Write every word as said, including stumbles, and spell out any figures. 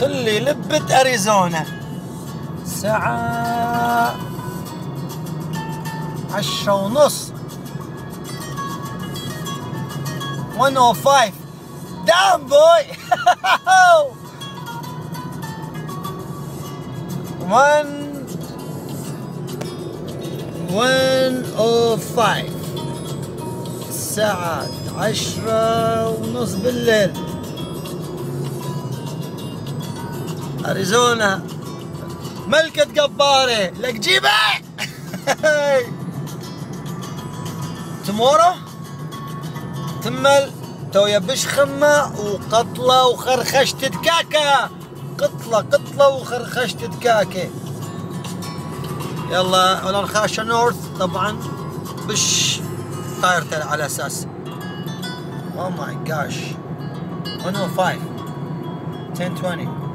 خلي لبة أريزونا الساعة عشرة ونص. مية وخمسة. دام بوي. مية وخمسة. الساعة عشرة ونص بالليل. أريزونا ملكة قبارة لك جيبها. تمورو تمل تويا بشخمة وقطلة وخرخشة كاكا. قطلة قطلة وخرخشة كاكا. يلا ولنخاشة نورث طبعا بش طايرته على اساس. او ماي جاش. مية وخمسة. عشرة عشرين.